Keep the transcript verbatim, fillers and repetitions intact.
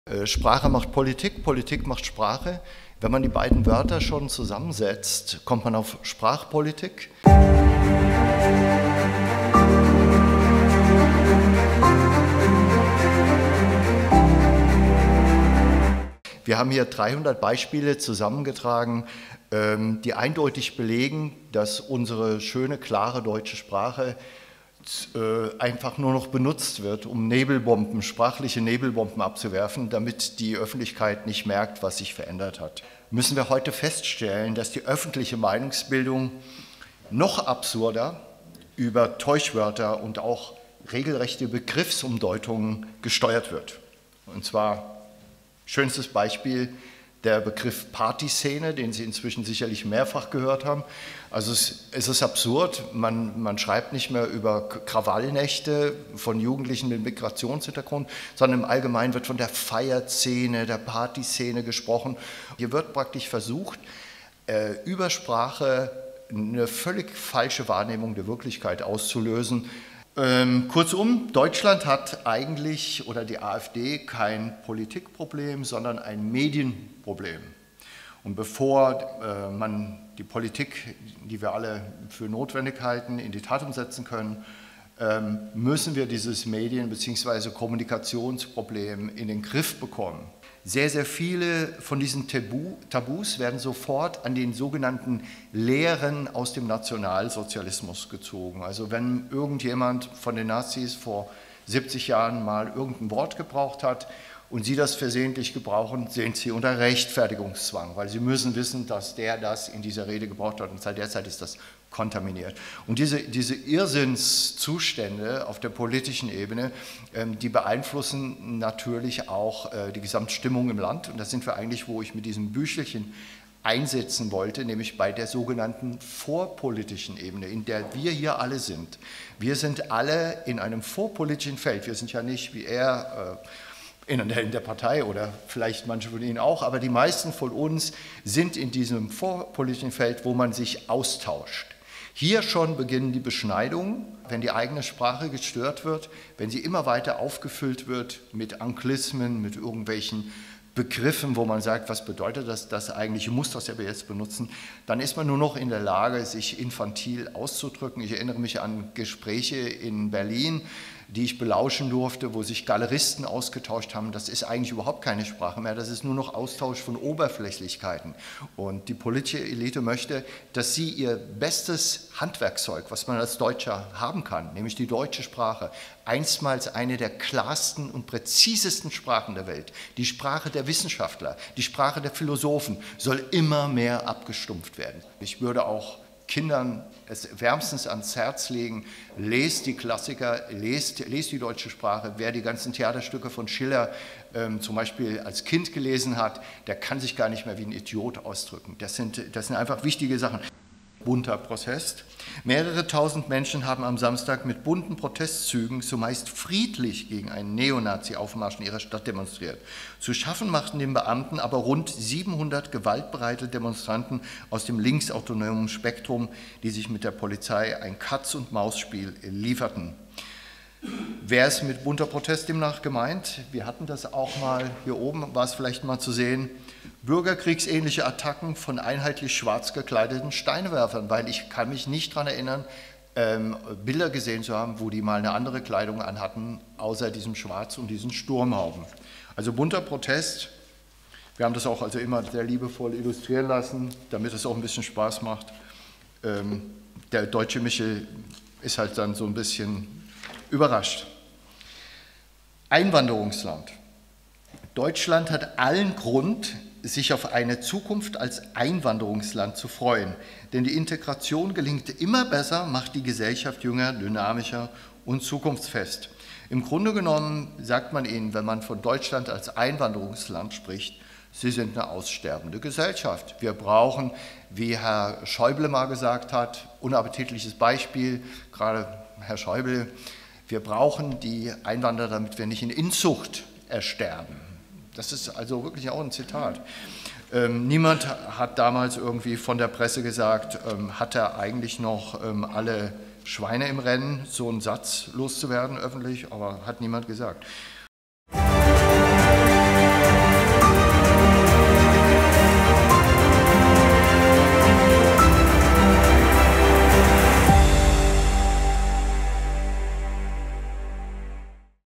Äh, Sprache macht Politik, Politik macht Sprache. Wenn man die beiden Wörter schon zusammensetzt, kommt man auf Sprachpolitik. Wir haben hier dreihundert Beispiele zusammengetragen, die eindeutig belegen, dass unsere schöne, klare deutsche Sprache einfach nur noch benutzt wird, um Nebelbomben, sprachliche Nebelbomben abzuwerfen, damit die Öffentlichkeit nicht merkt, was sich verändert hat. Müssen wir heute feststellen, dass die öffentliche Meinungsbildung noch absurder über Täuschwörter und auch regelrechte Begriffsumdeutungen gesteuert wird. Und zwar, schönstes Beispiel, der Begriff Partyszene, den Sie inzwischen sicherlich mehrfach gehört haben. Also es, es ist absurd, man, man schreibt nicht mehr über Krawallnächte von Jugendlichen mit Migrationshintergrund, sondern im Allgemeinen wird von der Feierszene, der Partyszene gesprochen. Hier wird praktisch versucht, äh, über Sprache eine völlig falsche Wahrnehmung der Wirklichkeit auszulösen. Ähm, kurzum, Deutschland hat eigentlich, oder die AfD, kein Politikproblem, sondern ein Medienproblem. Und bevor äh, man die Politik, die wir alle für notwendig halten, in die Tat umsetzen können, ähm, müssen wir dieses Medien- bzw. Kommunikationsproblem in den Griff bekommen. Sehr, sehr viele von diesen Tabu, Tabus werden sofort an den sogenannten Lehren aus dem Nationalsozialismus gezogen. Also wenn irgendjemand von den Nazis vor siebzig Jahren mal irgendein Wort gebraucht hat und Sie das versehentlich gebrauchen, sind Sie unter Rechtfertigungszwang, weil Sie müssen wissen, dass der das in dieser Rede gebraucht hat und seit der Zeit ist das kontaminiert. Und diese, diese Irrsinnszustände auf der politischen Ebene, ähm, die beeinflussen natürlich auch äh, die Gesamtstimmung im Land. Und da sind wir eigentlich, wo ich mit diesem Büchelchen einsetzen wollte, nämlich bei der sogenannten vorpolitischen Ebene, in der wir hier alle sind. Wir sind alle in einem vorpolitischen Feld. Wir sind ja nicht wie er äh, in der, in der Partei oder vielleicht manche von Ihnen auch, aber die meisten von uns sind in diesem vorpolitischen Feld, wo man sich austauscht. Hier schon beginnen die Beschneidungen, wenn die eigene Sprache gestört wird, wenn sie immer weiter aufgefüllt wird mit Anglismen, mit irgendwelchen Begriffen, wo man sagt, was bedeutet das, das eigentlich, ich muss das ja jetzt benutzen, dann ist man nur noch in der Lage, sich infantil auszudrücken. Ich erinnere mich an Gespräche in Berlin, die ich belauschen durfte, wo sich Galeristen ausgetauscht haben. Das ist eigentlich überhaupt keine Sprache mehr, das ist nur noch Austausch von Oberflächlichkeiten. Und die politische Elite möchte, dass sie ihr bestes Handwerkszeug, was man als Deutscher haben kann, nämlich die deutsche Sprache, einstmals eine der klarsten und präzisesten Sprachen der Welt, die Sprache der Wissenschaftler, die Sprache der Philosophen, soll immer mehr abgestumpft werden. Ich würde auch Kindern es wärmstens ans Herz legen, lest die Klassiker, lest, lest die deutsche Sprache. Wer die ganzen Theaterstücke von Schiller ähm, zum Beispiel als Kind gelesen hat, der kann sich gar nicht mehr wie ein Idiot ausdrücken. Das sind, das sind einfach wichtige Sachen. Bunter Protest. Mehrere tausend Menschen haben am Samstag mit bunten Protestzügen zumeist friedlich gegen einen Neonazi-Aufmarsch in ihrer Stadt demonstriert. Zu schaffen machten den Beamten aber rund siebenhundert gewaltbereite Demonstranten aus dem linksautonomen Spektrum, die sich mit der Polizei ein Katz-und-Maus-Spiel lieferten. Wer ist mit bunter Protest demnach gemeint? Wir hatten das auch mal, hier oben war es vielleicht mal zu sehen, bürgerkriegsähnliche Attacken von einheitlich schwarz gekleideten Steinwerfern, weil ich kann mich nicht daran erinnern, ähm, Bilder gesehen zu haben, wo die mal eine andere Kleidung anhatten, außer diesem Schwarz und diesen Sturmhauben. Also bunter Protest, wir haben das auch also immer sehr liebevoll illustrieren lassen, damit es auch ein bisschen Spaß macht. Ähm, der deutsche Michel ist halt dann so ein bisschen überrascht. Einwanderungsland. Deutschland hat allen Grund, sich auf eine Zukunft als Einwanderungsland zu freuen. Denn die Integration gelingt immer besser, macht die Gesellschaft jünger, dynamischer und zukunftsfest. Im Grunde genommen sagt man Ihnen, wenn man von Deutschland als Einwanderungsland spricht, Sie sind eine aussterbende Gesellschaft. Wir brauchen, wie Herr Schäuble mal gesagt hat, unappetitliches Beispiel, gerade Herr Schäuble, wir brauchen die Einwanderer, damit wir nicht in Inzucht ersterben. Das ist also wirklich auch ein Zitat. Ähm, niemand hat damals irgendwie von der Presse gesagt, ähm, hat er eigentlich noch ähm, alle Schweine im Rennen, so einen Satz loszuwerden öffentlich, aber hat niemand gesagt.